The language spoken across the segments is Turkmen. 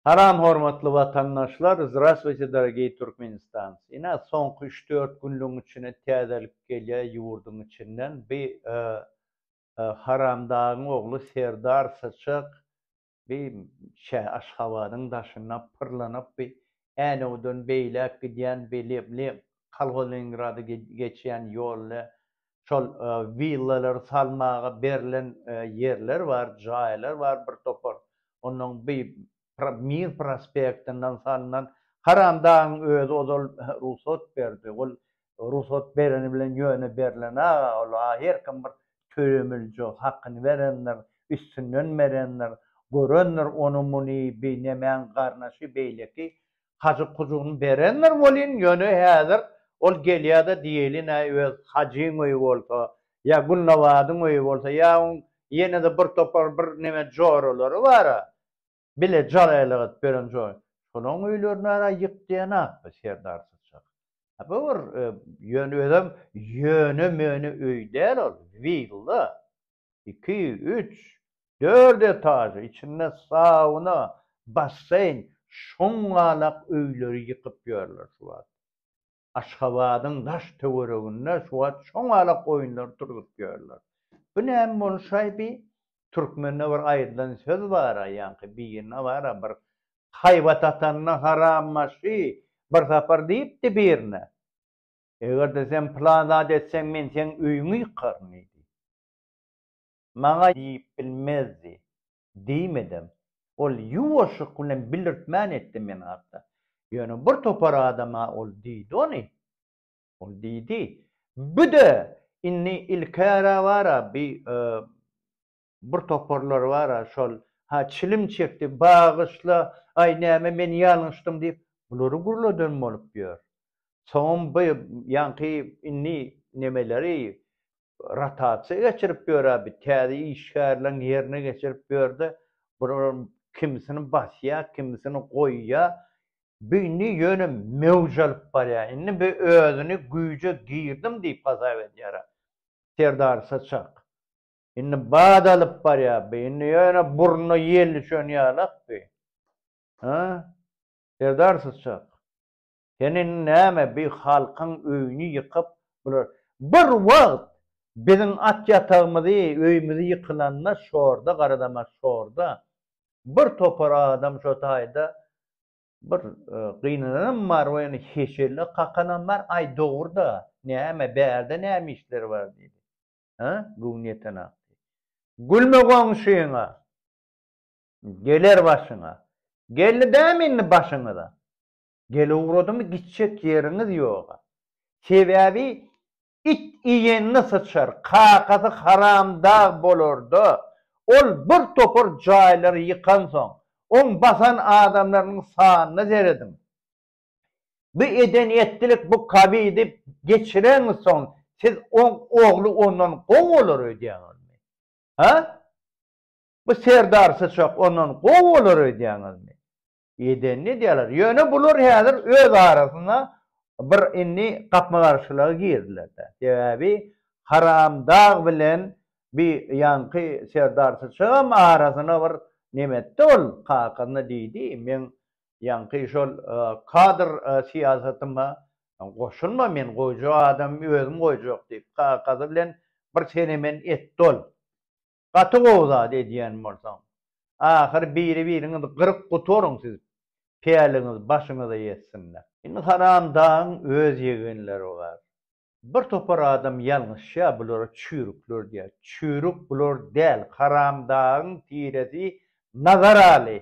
Haram hormatly vatandaşlar, zdravstuyte dorogiy Turkmenistanцы. Soňky 3-4 günlüň içine täzelik gelýär ýurdun içinden bir haramdagyň ogly Serdar Saçak bir Aşgabatyň daşyna pırlanyp bir änewden beýlek gidýän belli Kalgolengrady geçýän ýolly şol villalar salmaga berilen yerler var, jaýlar var bir topar. Onuň bir Mir prospektinden salynan haramdagyň özü ol ruhsat berdi. Ol ruhsat bereni bilen ýöne berilen ol her kim bir tölemilji hakyny berenler, üstünden berenler, görenler onu muni bir nemen garnaşy beýleki hacı kuzugyny berenler bolýan ýöne häzir ol gelýär-de diýelin öz hajyň öýü bolsa, ýa Gulnawadyň öýü bolsa, ýa ýene-de bir topar bir neme joralary bar. Bile jalaýlyk beren joy. Şonuň öýlerini ara ýykdýanak Serdar Saçak. Bu bir ýöne möne öý däl ol. Villa 2, 3, 4 etaji, içinde sauna, bassein, şoňalak öýleri ýykyp ýörler şu wagt. Aşgabatyň daş töwereginde şu wagt şoňalak oýunlar turgup ýörler. Bu näme bolşaýby? Türkmenne bir aýdylan söz bar, ýa-ni birine bar, bir haýbat atanna harammaşy bir sapar diýipdi birine. Eger sen planda etseň men sen öýüňi ýykaryn idi. Maňa diýip bilmezdi. Diýmedim. Ol ýuwaşyk bilen bildirtmän etdi men hatda. Ýöne bir topar adama ol diýdi ony. Ol diýdi. Bu da inni ilkara wara bir toparlar var şol çilim çekdi bağışla ay näme men ýalňyşdym diýip bulary gurladan bolup ýör. Soň bu ýanky inni nemeleri rotatsiýa geçirip ýör abi täze işgärleň ýerine geçirip ýördi. Bu kimisini basýa, kimisini goýýa. Bini ýöne mewjalyp barýar. Inni bu özüni güýje girdim diýip hasap edýär. Serdar Saçak. Inni badalyp barýar, inni ýöne burnu ýelli şönýalak bi. Serdar Saçak. Senin näme bir halkyň öýüni ýykyp bular bir wagt biziň at ýatagymyzy, öýümüzi ýykylanna şorda, garadama şorda bir topar adam şo taýda bir gynanam bar, ýöne heşerli kakanam bar, ay dogurda näme bärde näme işler bar diýdi. Güňetena. Gülme goňşyňa. Geler başyňa. Geldi däminni başyňa da. Gele uğradymy gitjek ýeriňiz ýok. Sebäbi it iýenini sıçar, kakasy haramda bolardy. Ol bir topar jaýlary ýykan soň, on basan adamlaryň sanyny zeredim. Bu edeniyetlik bu kabidi geçiren soň, siz on ogly ondan goňular öýdýäňizmi? Bu Serdar Saçak ondan goňular öýdýäňizmi? Edenni diýerler. Ýöne bular häzir öz arasynda bir inni gapma garşylygy girdiler-de. Sebäbi haramdag bilen bir ýanky Serdar Saçak arasyna bir nemetde ol kakasyna diýdi. Men ýanky şol kadr siýasatyma goşulma, men goýjak adam özüm goýjak diýip kakasy bilen bir senemen etdi ol. Gaty gowzat edýän bolsam. Ahir biri-biriňiz 40 gutoruň siz. Peýaliňiz başyňyza ýetsinler. Indi haramdaň öz ýegenleri bar. Bir topar adam ýalňyşça bular çürükler diýär. Çürük bular däl, haramdaň tiresi nazar aly.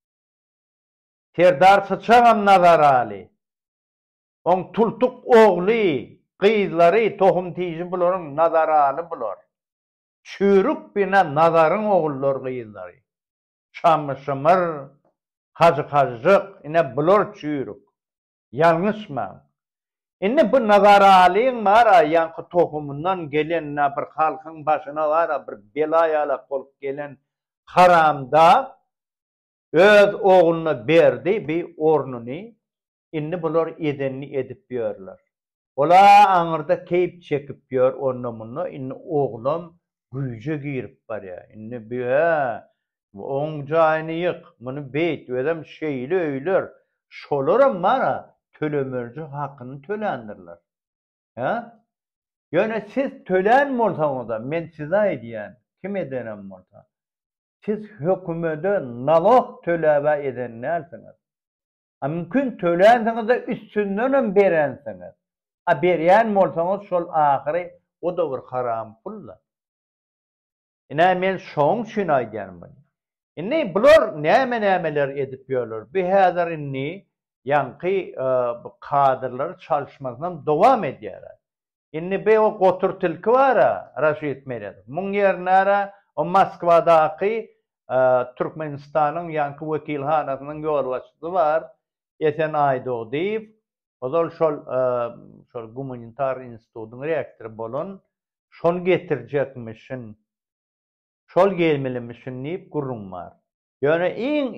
Serdar Saçak nazar aly. On tultuk ogly, gyzlary, tohum tiýji bularyň nazar aly bular. Çürük bina nazaryň ogullar gyzlary. Şamşamar, hajyk, ine bular çürük. Ýalňyşma. Indi bu nazar alyň bar, ýanky tohumundan gelen bir halkyň başyna bar, bir bela ýalak bolup gelen haramda öz oğluna berdi bir ornuny. Indi bular edenni edip ýörler. Ola aňyrda keýip çekip ýör onnomunu, indi oğlum güýje girip barýar. Indi Oň jaýyny ýyk, muny beýt, özem şeýli öýler. Şolaram mana tölemerji hakyny tölendirler. Ha? Ýöne siz tölen bolsaňyz, men size aýdýan, kim ederem bolsa? Siz hökümede nalog tölebe edenlersiňiz. Mümkin tölensiňiz de üstünden berensiňiz. Berýän bolsaňyz şol ahyry o da bir haram pulla. Ine men şoň üçin aýdýan buny. Inni bular näme-nämeler edip ýörler. Bu häzir inni ýanky bu kadrlar çalışmasyndan dowam edýärler. Inni be o goturtylky bara Raşid Meredov. Muň ýernäre o Moskwadaky Türkmenistanyň ýanky wekilhanasynyň ýolbaşçysy bar. Esen Aýdow diýip, ozal şol gumanitar institutynyň rektory bolan, şol getirjekmişin. Şol gelmelimişin diýip gurrun bar. Ýöne iň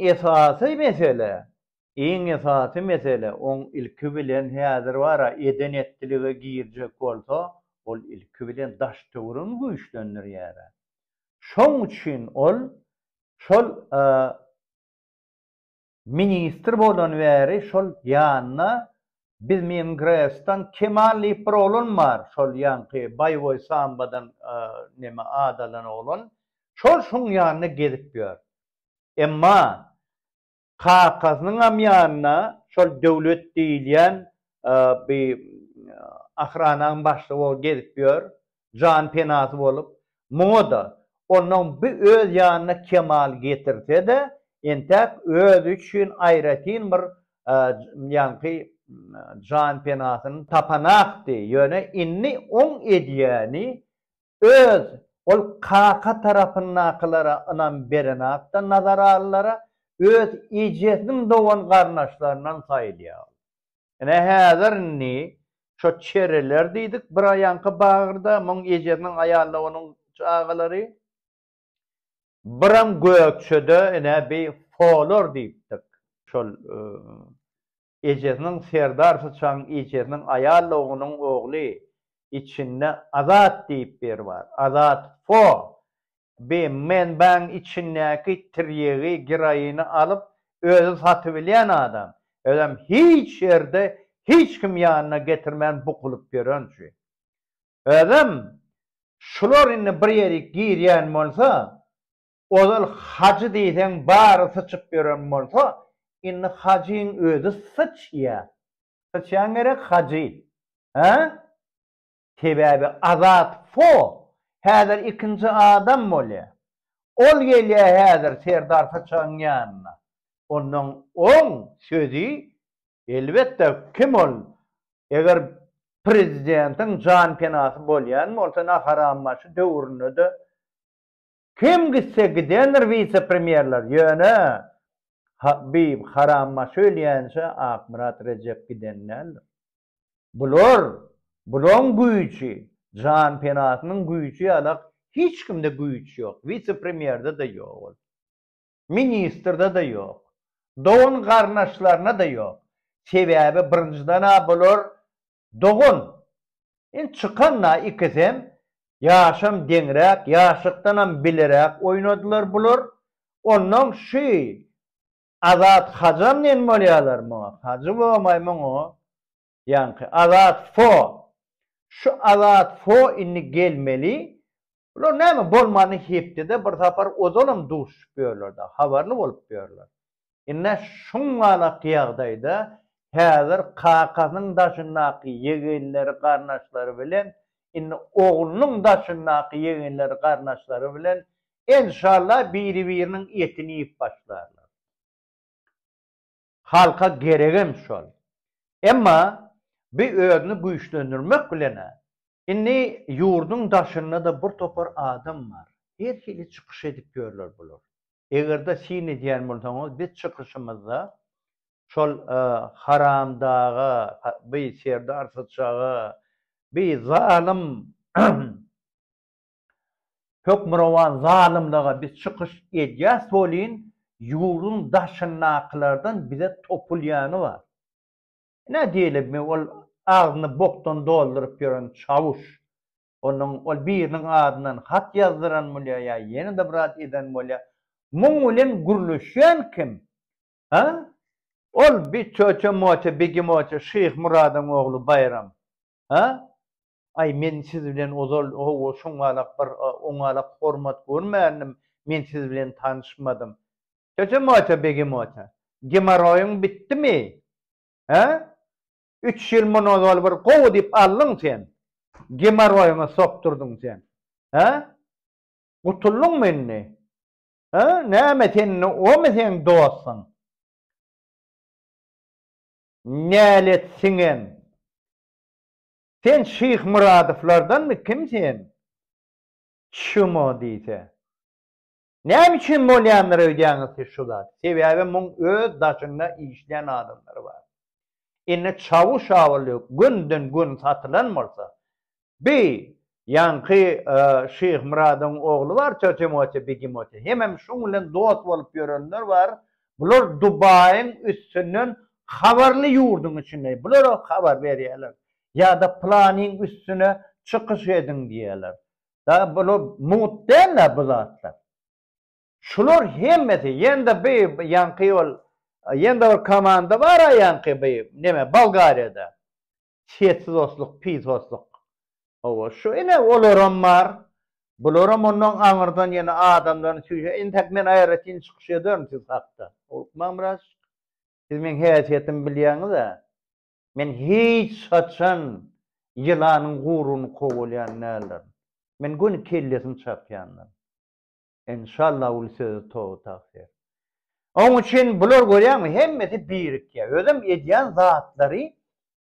esasy mesele, oň ilki bilen häzir bara edenetdilige girjek bolsa, ol ilki bilen daş töwrüň güýçlendirýär. Şoň üçin ol şol ministr bolan bäri şol ýanyna biz Mingrestan Kemal Liproğlu'n bar, şol ýanky Bayboy Sambadan neme adalan olan, şol şoň ýanyna gelip ýör. Emma Kakasynyň ýanyna şol döwlet diýilýän bir ahranaň başlygy bolup gelip ýör, jan penasy bolup, muňa da onuň bir öz ýanyna Kemal getirse de, entek öz üçin aýratyn bir ýanky jan penasyny tapanakdy. Ýöne inni oň edýäni öz ol Kaka tarapyndakylara anam berenakda nazara allara öz ijesiniň dowan garnaşlaryndan saýlýar. Ene häzirni şo çereler diýdik bir ýanky bagyrda muň ejesiniň aýaly onuň çagalary biram gökçede ene bir folor diýipdik. Şol ejesiniň serdar saçan ejesiniň aýaly onuň ogly içinde Azat diýip ber bar. Azat fo. Men içindäki tiryegi, girayini alıp özü satyp bilýän adam. Özem hiç ýerde hiç kim ýanyna getirmän bukulup beränçi. Özem şular inni bir ýeri girýän bolsa, ozal hacı diýsen bary sıçyp beren bolsa, inni hacyň özü sıçýar. Sıçýan gerek hacı. Ha? Sebäbi Azat fo. Häzir ikinci adam bolýar. Ol gelýär häzir serdar saçan ýanyna. Onuň oň sözi elbetde kim ol? Eger prezidentiň jan penasy bolýan bolsa harammaşy döwründe de kim gitse gidenler vice premierler ýöne bir harammaşy ölýänse Akmurat Recep gidenler. Bular güýçi jan penasynyň güýçi ýalak hiç kimde güýç ýok. Vice premierde de ýok. Ministrde de ýok. Dowan garnaşlaryna da ýok. Sebäbi birinciden bular dogun. Çykanna ikisem ýaşam deňrek, ýaşykdan bilerek oýnadylar bular. Ondan şu Azat hacam nen bolýarlar mı? Hacı bolmaýmy o? Ýanky Azat fo. Şu Azat fo inni gelmeli. Bular näme bolmany hepde bir tapar ozalym duş berlerdi. Habarly bolup berler. Inne şuňalak ýagdaýda häzir Kakasynyň daşyndaky ýegenleri, garnaşlary bilen inne oglunyň daşyndaky ýegenleri, garnaşlary bilen inşallah biri-biriniň etini ýyp başlarlar. Halka geregem şol. Emma bir özünü güýçlendirmek bilen inni ýurduň daşynda da bir topar adam bar. Her hili çykyş edip görler bular. Egerde sin edýän bolsaňyz biz çykyşymyzda şol haramdagy, bir serdar saçagy, bir zalim hökmürawan zalimlige biz çykyş edýäs bolýan ýurduň daşyndakylardan bize topulýany bar. Ne diýelim ol ağzını boktan doldurup ýören çavuş. Onuň ol biriniň adyndan hat ýazdyran bolýar ýa ýene de bir ad eden bolýar. Muň bilen gürleşýän kim? Ha? Ol bir çöçe moçe bigi moçe Şeyh Muradyň ogly Bayram. Ha? Ay men siz bilen ozal o şoňalak bir oňalak hormat görmänim. Men siz bilen tanışmadym. Çöçe moçe bigi moçe. Gemaroýuň bitdimi? Ha? 3 ýyl muny ozal bir gowy diýip aldyň sen. Gemaroýuňa sokturdyň sen. Ha? Gutuldyň menni. Ha? Näme sen o me sen dostsyň? Nälet singen? Sen Şeyh Muradovlardan mı kimsin? Şumo diýse. Näme üçin bolýanlar öýdäňiz şular? Sebäbi muň öz daşynda işleýän adamlar bar. Enne çavuş awlyk günden gün satylan bolsa, ýanky Şeyh Muradyň ogly bar, Çöçemoçe Begimoçe. Hemem şoň bilen dost bolup ýörenler bar. Bular Dubaýyň üstünden habarly ýurdun içinde. Bular habar berýärler. Ya da planning üstüne çıkış edin diyorlar. Da bunu muhtemelen bu zatlar. Şular hemmeti yende bir yankı yol, yende bir komanda var ya yankı bir, neme Bulgarya'da. Siyetsiz osluk, pis osluk. O şu yine olurum var. Bulurum onun anırdan yine adamdan süyüşe. İntek men ayaratin çıkış ediyorum siz hakta. Olmam biraz. Siz men heyetiyetim biliyorsunuz da. Men hiç saçan yılanın gurunu kovulayan näler. Men gün kellesin çapyanlar. İnşallah ul sözü toğu tavsiye. Onun için bular görýärmi hemmeti birik ya. Özüm edýän zatlary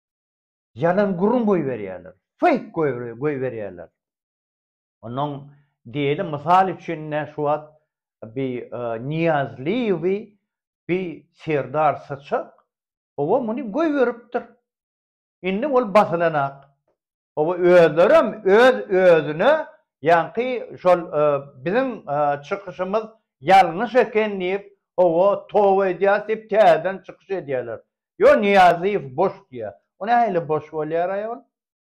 yalan gurun goý berýärler. Fake goý berýärler. Onun diýeli misal üçin ne şu wagt bir Niyazliýew bir Serdar Saçak o muny goý beripdir. Indi ol basylanak. O özlerim özüne yankı şol bizim çıkışımız yanlış eken diýip o towa edýär diýip täzeden çıkış edýärler. Yo Niyaziýew boş diýär. O nähili boş bolýar aýol?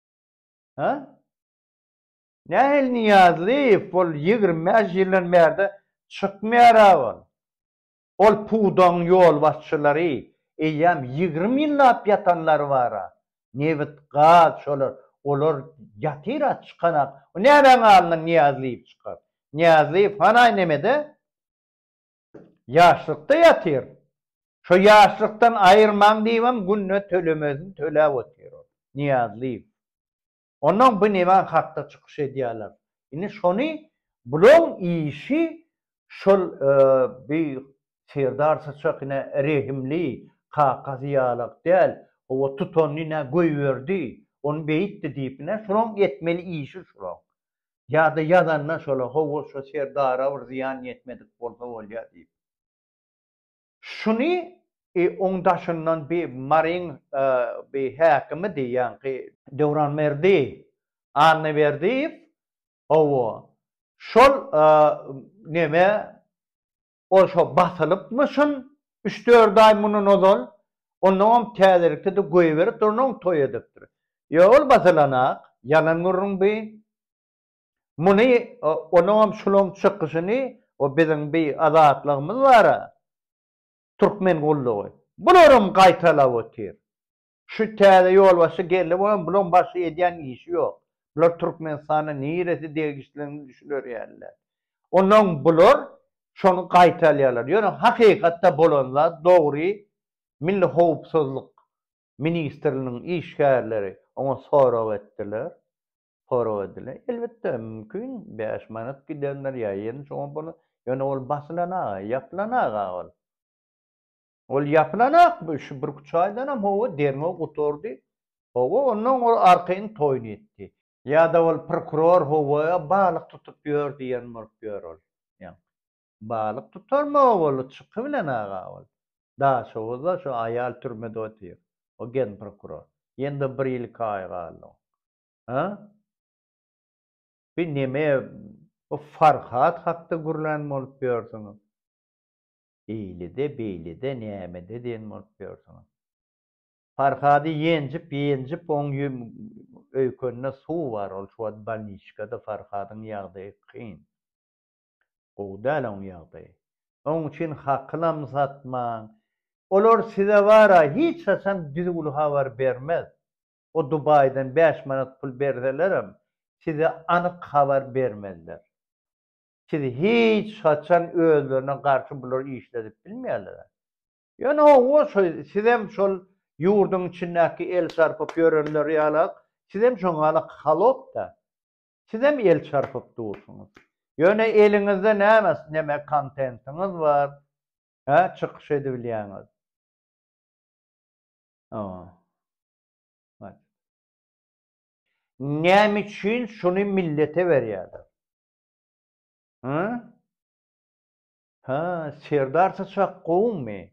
Ha? Nähili Niyaziýew bol 25 ýyldan bäri çykmaýar aýol. Ol pudan ýol başçylary eýem 20 ýyllap ýatanlar bar. Nevit gaz şolar olar yatyra çıkanak. O näden alynan Niyaziýew çykar? Niyaziýew hanay nemede? Ýaşlykda yatyr. Şo ýaşlykdan aýyrmaň diýmem günne tölemezin töläp otyr. Niyaziýew. Onuň bu näme hakda çykyş edýärler. Indi şony bulan işi şol bir Serdar Saçakine rehimli, kakaziýalyk däl. O tutonyna goý berdi. Onu beýitdi diýipne şoň etmeli işi şoň. Ýa-da ýazanna şola howa şo Serdara bir ziýan ýetmedik bolsa bolýar diýip. Şuny oňdaşyndan bir marin bir häkimi diýýänki Döwran Merdi anny berdi. O şol neme o şo basylypmyşyn 3-4 ay munun ozal onuň täzelikde de goý berip onuň toý edipdir. Ýol basylanak ýalan gurrun bir muny onuň şolong çykyşyny o biziň bir azatlygymyz bar. Türkmen gollugy. Bularam gaýtalap otyr. Şu täze ýol başy geldi, bulan başy edýän işi ýok. Bular Türkmenistana niresi degişlerini düşünürýärler. Onuň bular şonu gaýtalýarlar. Ýöne hakykatda bolanlar dogry Milli Howpsuzlyk ministrliginiň işgärleri ona sorag etdiler. Elbetde mümkin 5 manat gidenler ýa-da şoň bunu ýöne ol basylanak, ýaplanak ol. Ol ýaplanak bu şu bir çaýdan hem howa derme guturdy. Howa onuň arkayn toýun etdi. Ýa-da ol prokuror howaya balyk tutup ýör diýen murpýar ol. Ýa. Balyk tutarma ol çyky bilen aga ol. Da şowda şu aýal türmede otýar. O gen prokuror. Ýende 1 ýyl kaýgaly. Ha? Bir neme o Farhat hakda gurlan bolup ýörsiňiz. Beýlide nämede diýen bolup ýörsiňiz. Farhady ýenjip oň öýkünde suw bar ol şu balniçkada Farhadyň ýagdaýy kyn. Gowda oň ýagdaýy. Onun için haklam satman. Olar size vara hiç saçan düzgün haber vermez. O Dubai'den 5 manat pul berdilerim. Size anık haber vermezler. Sizi hiç saçan özlerine karşı bulur işledip bilmeyeler. Yani o sizem şol yurdun içindeki el çarpıp yörenler yalak, sizem şoňalak halop da, sizem el çarpıp dursunuz. Yani elinizde neme kontentiniz var, çıkış edebilýäňiz. Näme üçin şunu millete berýärler? Serdar saçak gowun mi?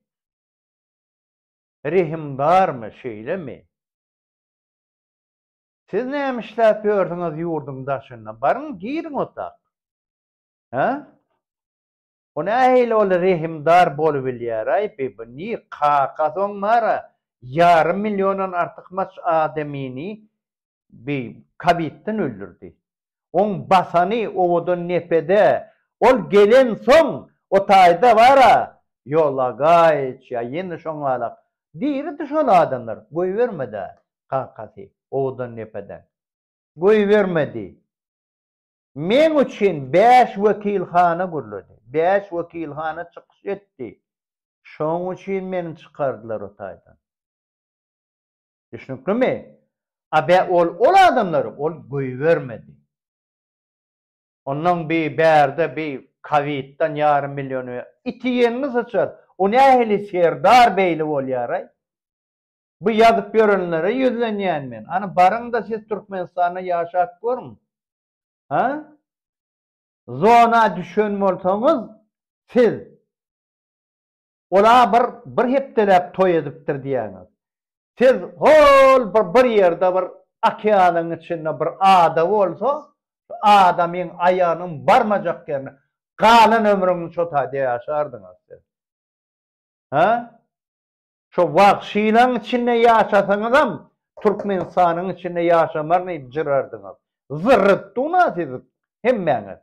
Rehimdar mı, şeyle mi? Siz näme işläp ýördiňiz ýurdun daşynda? Barın girin otak. O nähili ol rehimdar bolup bilýär, aýpy, ni kakasoň mara, yarım milyondan artykmas adamini bir kabitden öldürdi. On basany owadan nepede, ol gelen soň o taýda bara, yola gaýç ya ýene şoňalak. Diýdi şol adamlar, goý bermedi kakasy owadan nepeden. Goý bermedi. Men üçin 5 wekilhana guruldy. 5 wekilhana çykyş etdi. Şoň üçin meni çykardylar o taýdan. Düşünükmi? Abe ol adamlar ol goý bermedi. Ondan bir berde bir kavittan yarım milyonu itiyenini saçar. O nähili Serdar beýli bolýar. Bu ýazyp ýörenlere ýüzlenýän men. Ana barıň da siz Türkmenistana ýaşap görün. Zona düşen bolsaňyz siz ola bir hepdelep toy edipdir diýäňiz. Siz hol bir ýerde bir okeanyň içinde bir ada bolsa, adamyň aýanyň barmajak ýerine galan ömrüňizi şo taýda ýaşardyňyz siz. Şo wagşylaň içinde ýaşasaňyzam Türkmenistanyň içinde ýaşamarny jirardyňyz. Zırrytdyňyz siz hemmeňiz.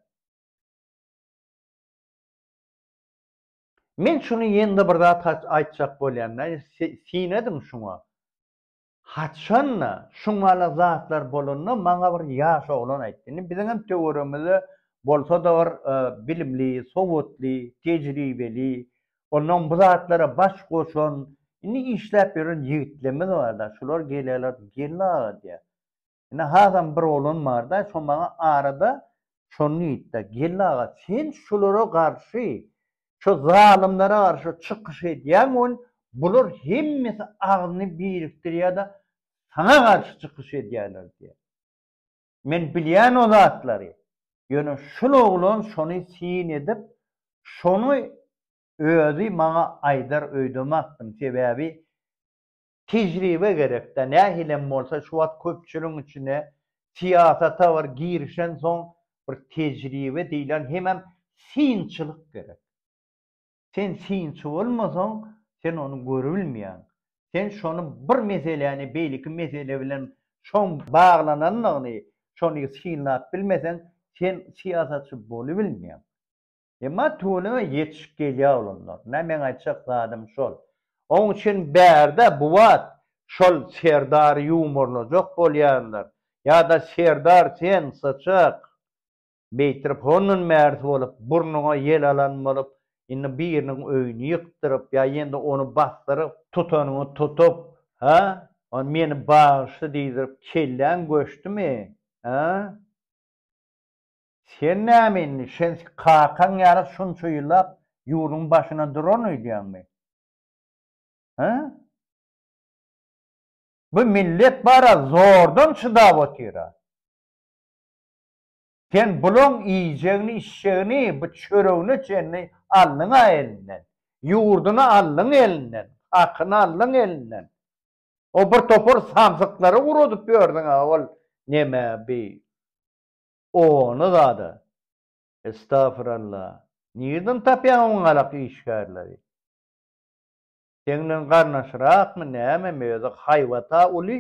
Men şunu ýende bir zat aýtjak bolýanlar, sinedim şuňa. Haçanna şuňala zatlar bolanna maňa bir ýaş oglan aýtdy. Biziň hem teoremizde bolsa da bir bilimli, sowatly, tejribeli, onuň bu zatlara baş goşan, indi işläp ýören ýigitlerimiz bar da, şular gelýärler, gelýär diýär. Indi hazam bir oğlan bar da, şo maňa arada şonu diýdi, gelýär, sen şulara garşy, şu zalimlere karşı çıkış edýän, bular hemmesi agyny birikdirýär da sana karşı çıkış edýärler diýär. Men bilýän o zatlary. Ýöne şol oglan şonu sin edip, şonu özü maňa aýdar öýdemakdym. Sebäbi tejribe gerek da nähilem bolsa şu wagt köpçüliň içine siýasata bir girişen soň bir tejribe diýilen hemem sinçilik gerek. Sen sinçi bolmasaň, sen onu görebilmeýän. Sen şonu bir meseleni, beýliki mesele bilen şoň baglananlygyny, şonu sinlap bilmesen, sen siýasatçy bolup bilmeýän. Emma tuğuluna yetişip gelýär olanlar. Men aýtjak zadym şol. Onuň üçin bärde bu wat şol Serdar ýumorlajak bolýarlar. Ya da Serdar sen saçak beýtirip honun märsi bolup, burnuňa yel alan bolup, indi biriniň öýüni ýykdyryp, ya ýende onu bastyryp, tutanyny tutup, on meni bağışly diýdirip kellen göçdümi? Sen näme, sen kakaň ýara şunça ýyllap ýurdun başyna duran öýdýänmi? Bu millet bara zordan çydap otýar. Sen bulan iýjegini, işşegini, bu çöregini çenni allyň elinden, ýurduny allyň elinden, hakyny allyň elinden. O bir topar samsyklary urudyp ýördiň ol neme bi. Onu zady. Estağfurullah. Nirden tapýan oňalak işgärleri? Seňden garnaşyrakmy näme meze haýwata uly?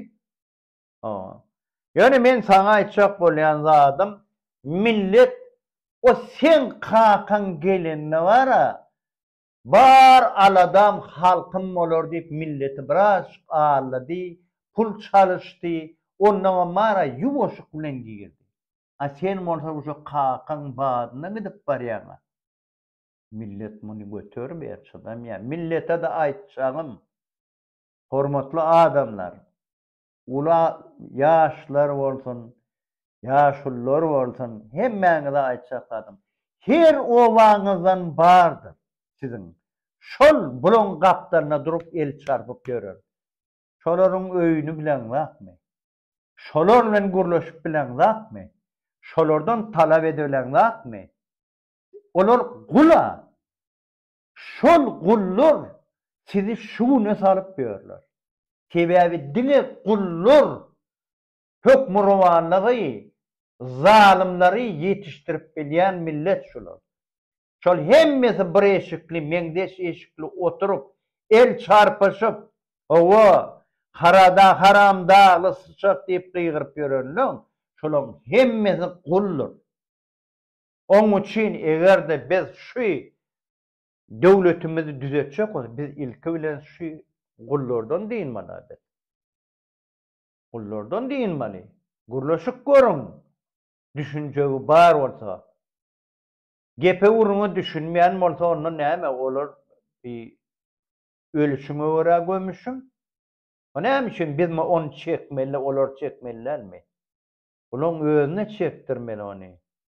Ýöne men saňa aýtjak bolýan zadym, millet o sen kakan gelenine vara, Bar aladam halkım olur deyip milleti biraz ağırladı, pul çalıştı, ondan mara yuvoşuk bilen girdi. A sen molsa şu kakan bağına gidip bariyana. Millet bunu götürmüyor çadam ya. Millete de aytçağım, hormatlı adamlar, ula yaşlar olsun, yaşullar olsun, hemmenize aytçaqladım. Her ovanızdan bardır sizin. Şol bulun kaplarına durup el çarpıp görür. Şoların öyünü bilen vakmi. Şolarla gurlaşıp bilen vakmi. Şolardan talep edilen vakmi. Olar gula. Şol gullur sizi şuune salıp görürler. Sebebi dine gullur hükmü ruvanlığı zalimleri yetiştirip bilen millet şolar. Şol hemmesi bir eşikli, mengdeş eşikli oturup, el çarpışıp, ova, harada, haramda, sıçak deyip kıygırıp görürler. Şolun hemmesi gullur. Onun için eğer de biz şu devletimizi düzeltecek olsa, biz ilki bilen şu gullurdan deyinmeli adet. Gullurdan deyinmeli. Gurlaşık görün. Düşünceği bar olsa. Gepe urunu düşünmeyen olsa onun näme olur? Bir ölüşüme uğra gömüşüm. O näme için biz mi onu çekmeli, olur çekmeliler mi? Onun özüne çektirmeli onu.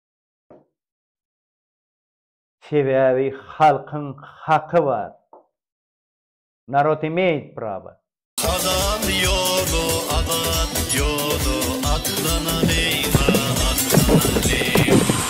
Sebebi halkın hakkı var. Narod imeyit prava. Adam yolu, atlanan eyvah, atlanan eyvah.